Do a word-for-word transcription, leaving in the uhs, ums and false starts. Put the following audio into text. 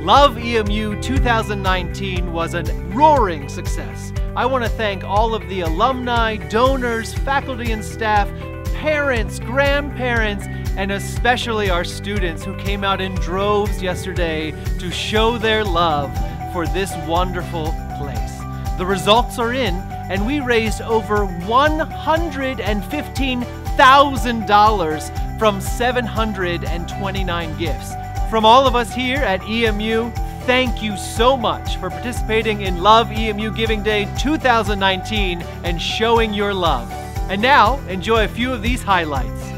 LovEMU two thousand nineteen was a roaring success. I want to thank all of the alumni, donors, faculty and staff, parents, grandparents, and especially our students who came out in droves yesterday to show their love for this wonderful place. The results are in, and we raised over one hundred fifteen thousand dollars from seven hundred twenty-nine gifts. From all of us here at E M U, thank you so much for participating in LovEMU Giving Day two thousand nineteen and showing your love. And now, enjoy a few of these highlights.